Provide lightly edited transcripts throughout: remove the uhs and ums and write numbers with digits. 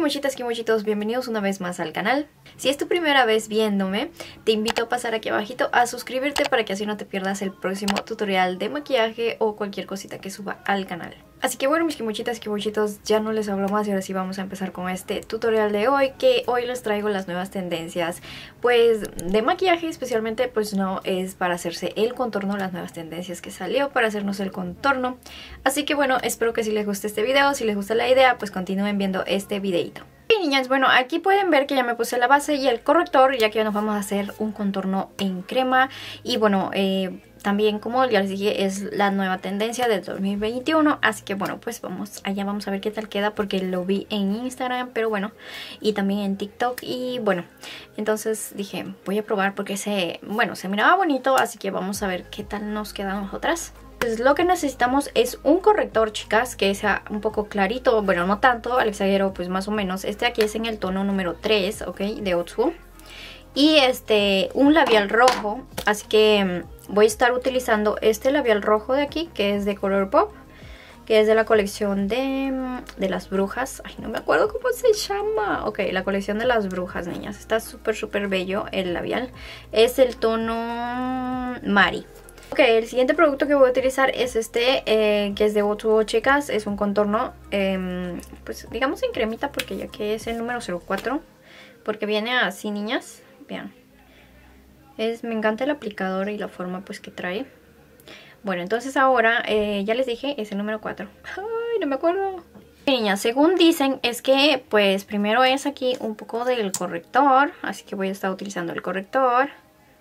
esquimuchitas, esquimuchitos, bienvenidos una vez más al canal. Si es tu primera vez viéndome, te invito a pasar aquí abajito a suscribirte para que así no te pierdas el próximo tutorial de maquillaje o cualquier cosita que suba al canal. Así que bueno, mis esquimuchitas, esquimuchitos, ya no les hablo más y ahora sí vamos a empezar con este tutorial de hoy, que hoy les traigo las nuevas tendencias pues de maquillaje, especialmente pues no es para hacerse el contorno, las nuevas tendencias que salió para hacernos el contorno. Así que bueno, espero que si les guste este video, si les gusta la idea, pues continúen viendo este videito. Y niñas, bueno, aquí pueden ver que ya me puse la base y el corrector, ya que ya nos vamos a hacer un contorno en crema. Y bueno, también, como ya les dije, es la nueva tendencia del 2021. Así que bueno, pues allá vamos a ver qué tal queda, porque lo vi en Instagram, pero bueno, y también en TikTok. Y bueno, entonces dije, voy a probar porque se miraba bonito. Así que vamos a ver qué tal nos queda a nosotras. Pues lo que necesitamos es un corrector, chicas, que sea un poco clarito. Bueno, no tanto, al exagero, pues más o menos. Este aquí es en el tono número 3, ¿ok? De Otsu. Y un labial rojo. Así que voy a estar utilizando este labial rojo de aquí, que es de Colourpop, que es de la colección de las brujas. Ay, no me acuerdo cómo se llama. Ok, la colección de las brujas, niñas. Está súper bello el labial. Es el tono Mari. Ok, el siguiente producto que voy a utilizar es este, que es de Otsu, chicas. Es un contorno, pues digamos en cremita, porque ya que es el número 04. Porque viene así, niñas. Vean. Me encanta el aplicador y la forma pues que trae. Bueno, entonces ahora, ya les dije, es el número 4. Ay, no me acuerdo. Niñas, según dicen, es que pues primero es aquí un poco del corrector. Así que voy a estar utilizando el corrector.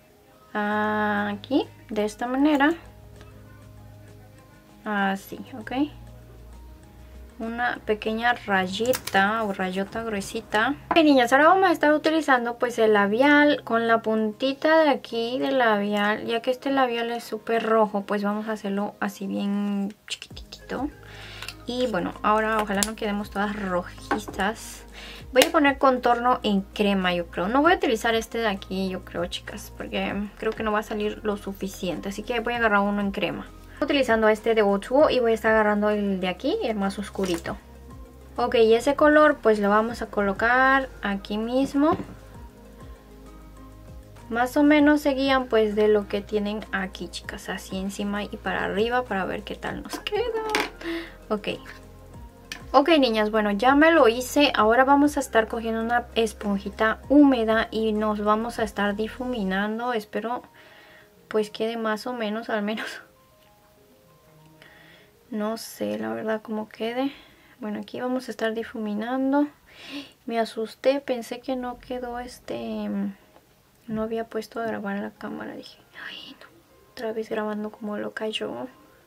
Aquí, de esta manera. Así, ok. Una pequeña rayita o rayota gruesita. Ok, niñas, ahora vamos a estar utilizando pues el labial con la puntita de aquí del labial. Ya que este labial es súper rojo, pues vamos a hacerlo así bien chiquitito. Y bueno, ahora ojalá no quedemos todas rojizas. Voy a poner contorno en crema, yo creo. No voy a utilizar este de aquí, yo creo, chicas, porque creo que no va a salir lo suficiente. Así que voy a agarrar uno en crema. Estoy utilizando este de Otsu y voy a estar agarrando el de aquí, el más oscurito. Ok, y ese color pues lo vamos a colocar aquí mismo. Más o menos seguían pues de lo que tienen aquí, chicas. Así encima y para arriba para ver qué tal nos queda. Ok. Ok, niñas, bueno, ya me lo hice. Ahora vamos a estar cogiendo una esponjita húmeda y nos vamos a estar difuminando. Espero pues quede más o menos, al menos. No sé, la verdad, cómo quede. Bueno, aquí vamos a estar difuminando. Me asusté, pensé que no quedó no había puesto a grabar la cámara. Dije, ay no, otra vez grabando como loca yo.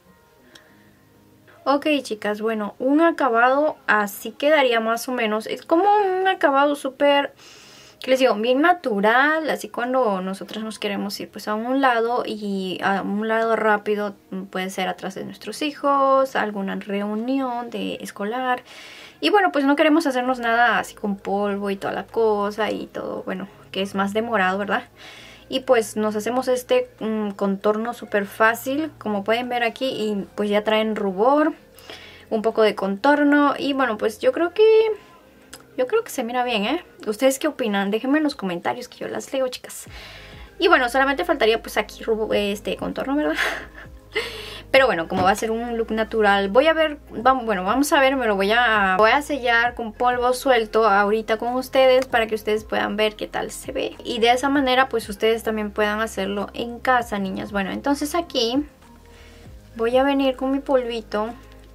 Ok, chicas, bueno, un acabado así quedaría más o menos. Es como un acabado súper, ¿qué les digo? Bien natural, así cuando nosotras nos queremos ir pues a un lado y a un lado rápido, puede ser atrás de nuestros hijos, alguna reunión escolar. Y bueno, pues no queremos hacernos nada así con polvo y toda la cosa y todo, bueno, que es más demorado, ¿verdad? Y pues nos hacemos este contorno súper fácil, como pueden ver aquí, y pues ya traen rubor, un poco de contorno. Y bueno, pues yo creo que se mira bien, ¿eh? ¿Ustedes qué opinan? Déjenme en los comentarios que yo las leo, chicas. Y bueno, solamente faltaría pues aquí contorno, ¿verdad? Pero bueno, como va a ser un look natural, voy a ver, vamos a ver, me lo voy a sellar con polvo suelto ahorita con ustedes para que ustedes puedan ver qué tal se ve. Y de esa manera pues ustedes también puedan hacerlo en casa, niñas. Bueno, entonces aquí voy a venir con mi polvito,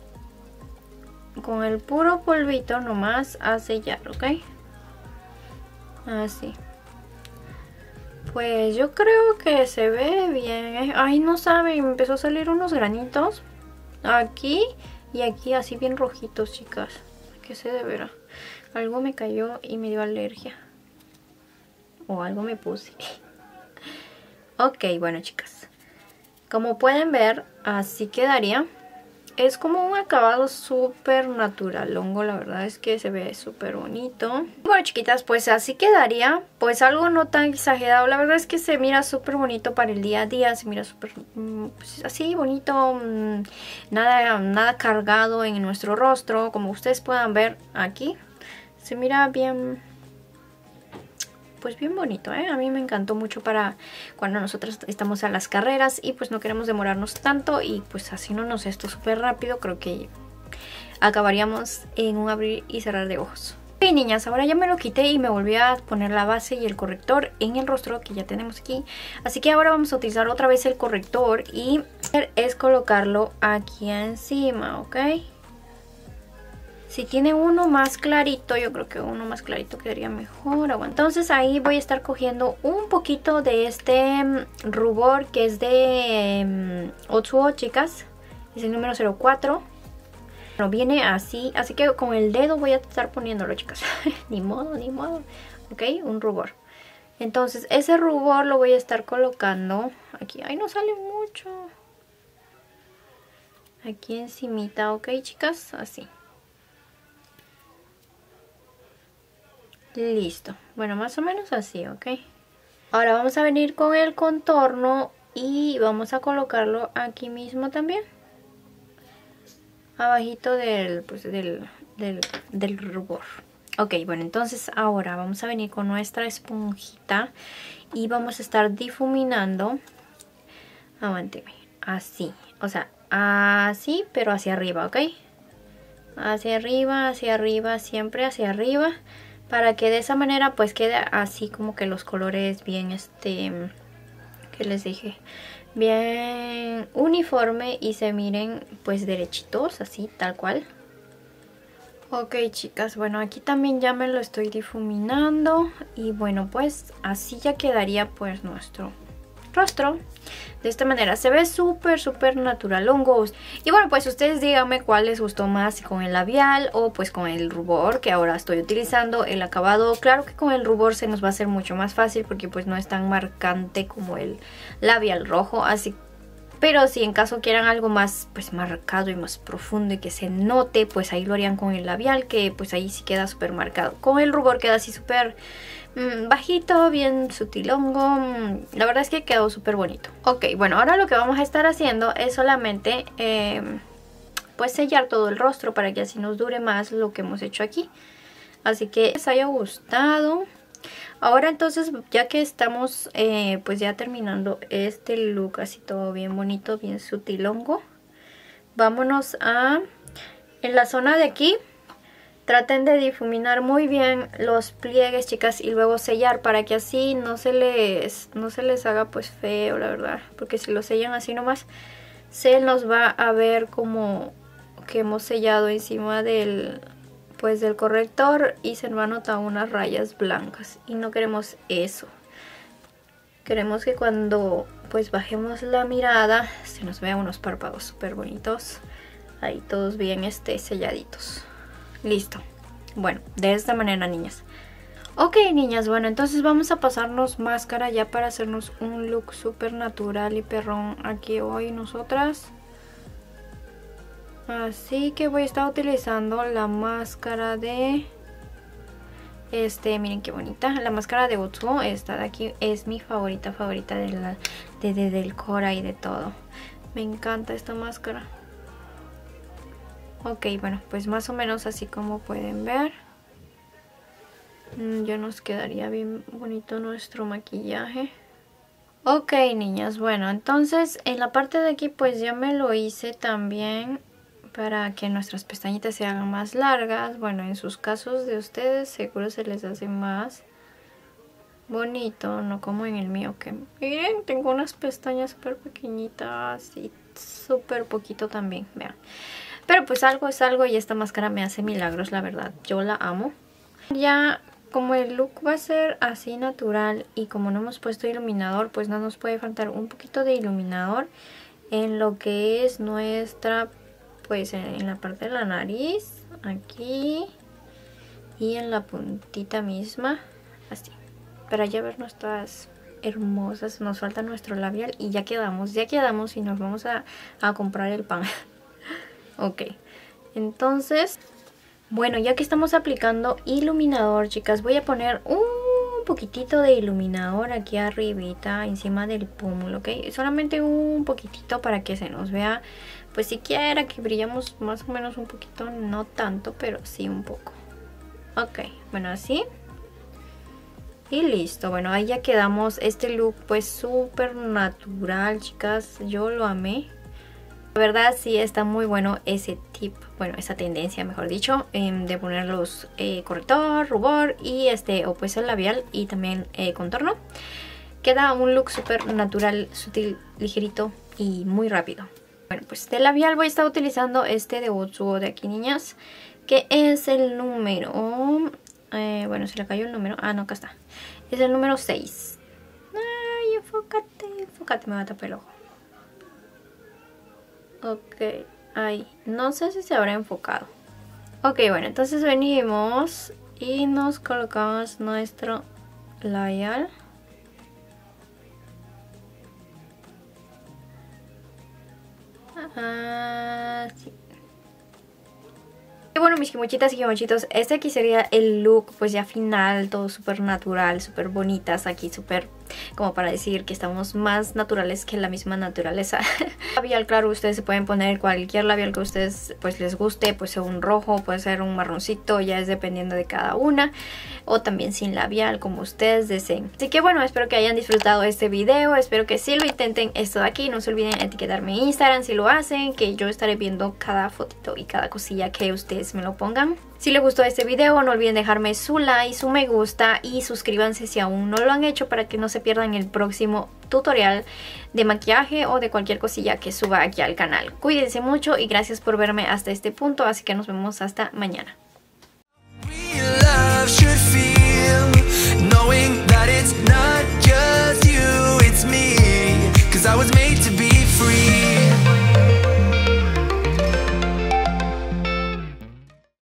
con el puro polvito nomás a sellar, ¿ok? Así. Pues yo creo que se ve bien, ¿eh? Ay, no sabe, me empezó a salir unos granitos aquí y aquí, así bien rojitos, chicas. ¿Qué se deberá? Algo me cayó y me dio alergia. O algo me puse. Ok, bueno, chicas, como pueden ver, así quedaría. Es como un acabado súper natural, hongo, la verdad es que se ve súper bonito. Bueno, chiquitas, pues así quedaría, pues algo no tan exagerado. La verdad es que se mira súper bonito para el día a día, se mira súper pues, así bonito, nada cargado en nuestro rostro. Como ustedes puedan ver aquí, Se mira bien, pues bien bonito, ¿eh? A mí me encantó mucho para cuando nosotros estamos a las carreras y pues no queremos demorarnos tanto y pues así no nos esto súper rápido. Creo que acabaríamos en un abrir y cerrar de ojos. Ok, niñas, ahora ya me lo quité y me volví a poner la base y el corrector en el rostro que ya tenemos aquí. Así que ahora vamos a utilizar otra vez el corrector y es colocarlo aquí encima, ¿ok? Si tiene uno más clarito, yo creo que uno más clarito quedaría mejor. Entonces ahí voy a estar cogiendo un poquito de este rubor que es de Otsuo, chicas. Es el número 04. Bueno, viene así, así que con el dedo voy a estar poniéndolo, chicas. Ni modo, ni modo. Ok, un rubor. Entonces ese rubor lo voy a estar colocando aquí. Ay, no sale mucho. Aquí encimita, ok, chicas, así. Listo. Bueno, más o menos así, ok. Ahora vamos a venir con el contorno y vamos a colocarlo aquí mismo también. Abajito del rubor. Ok, bueno, entonces ahora vamos a venir con nuestra esponjita y vamos a estar difuminando. Aguánteme, así, o sea, así, pero hacia arriba, ¿ok? Hacia arriba, siempre hacia arriba, para que de esa manera pues quede así como que los colores bien, ¿qué les dije? Bien uniforme y se miren pues derechitos, así, tal cual. Ok, chicas, bueno, aquí también ya me lo estoy difuminando y bueno, pues así ya quedaría pues nuestro rostro. De esta manera se ve súper natural, hongos. Y bueno, pues ustedes díganme cuál les gustó más, si con el labial o pues con el rubor que ahora estoy utilizando. El acabado, claro que con el rubor se nos va a hacer mucho más fácil porque pues no es tan marcante como el labial rojo, así. Pero si en caso quieran algo más pues marcado y más profundo y que se note, pues ahí lo harían con el labial, que pues ahí sí queda súper marcado. Con el rubor queda así súper bajito, bien sutilongo. La verdad es que quedó súper bonito. Ok, bueno, ahora lo que vamos a estar haciendo es solamente pues sellar todo el rostro para que así nos dure más lo que hemos hecho aquí. Así que les haya gustado. Ahora entonces, ya que estamos pues ya terminando este look así todo bien bonito, bien sutilongo, vámonos a en la zona de aquí. Traten de difuminar muy bien los pliegues, chicas, y luego sellar para que así no se les haga pues feo, la verdad. Porque si lo sellan así nomás, se nos va a ver como que hemos sellado encima del corrector y se van a notar unas rayas blancas. Y no queremos eso. Queremos que cuando pues bajemos la mirada se nos vean unos párpados súper bonitos. Ahí todos bien selladitos. Listo. Bueno, de esta manera, niñas. Ok, niñas, bueno, entonces vamos a pasarnos máscara ya para hacernos un look súper natural y perrón aquí hoy nosotras. Así que voy a estar utilizando la máscara de... miren qué bonita. La máscara de Otsuo, esta de aquí es mi favorita del Cora y de todo. Me encanta esta máscara. Ok, bueno, pues más o menos así como pueden ver. Ya nos quedaría bien bonito nuestro maquillaje. Ok, niñas, bueno, entonces en la parte de aquí pues ya me lo hice también para que nuestras pestañitas se hagan más largas. Bueno, en sus casos de ustedes seguro se les hace más bonito, no como en el mío que miren, tengo unas pestañas súper pequeñitas y súper poquito también, vean. Pero pues algo es algo y esta máscara me hace milagros, la verdad. Yo la amo. Ya como el look va a ser así natural y como no hemos puesto iluminador, pues no nos puede faltar un poquito de iluminador en lo que es nuestra, pues en la parte de la nariz, aquí y en la puntita misma, así. Para ya ver nuestras hermosas, nos falta nuestro labial y ya quedamos y nos vamos a comprar el pan. Ok, entonces, bueno, ya que estamos aplicando iluminador, chicas, voy a poner un poquitito de iluminador aquí arribita, encima del pómulo, ¿ok? Solamente un poquitito para que se nos vea, pues siquiera que brillamos más o menos un poquito, no tanto, pero sí un poco. Ok, bueno, así. Y listo, bueno, ahí ya quedamos. Este look pues súper natural, chicas, yo lo amé. La verdad sí está muy bueno ese tip, bueno, esa tendencia mejor dicho, de poner los corrector, rubor y o pues el labial y también contorno. Queda un look súper natural, sutil, ligerito y muy rápido. Bueno, pues de labial voy a estar utilizando este de Otsuo de aquí, niñas, que es el número... bueno, se le cayó el número. Ah, no, acá está. Es el número 6. Ay, enfócate, enfócate, me va a tapar el ojo. Ok, ahí. No sé si se habrá enfocado. Ok, bueno, entonces venimos y nos colocamos nuestro labial. Sí. Y bueno, mis gemochitas y gemochitos, este aquí sería el look pues ya final, todo súper natural, súper bonitas, aquí súper como para decir que estamos más naturales que la misma naturaleza. Labial, claro, ustedes se pueden poner cualquier labial que a ustedes pues les guste, puede ser un rojo, puede ser un marroncito, ya es dependiendo de cada una, o también sin labial como ustedes deseen. Así que bueno, espero que hayan disfrutado este video, espero que sí lo intenten esto de aquí, no se olviden etiquetarme en Instagram si lo hacen, que yo estaré viendo cada fotito y cada cosilla que ustedes me lo pongan. Si les gustó este video, no olviden dejarme su like, su me gusta y suscríbanse si aún no lo han hecho para que no se pierdan el próximo tutorial de maquillaje o de cualquier cosilla que suba aquí al canal. Cuídense mucho y gracias por verme hasta este punto, así que nos vemos hasta mañana.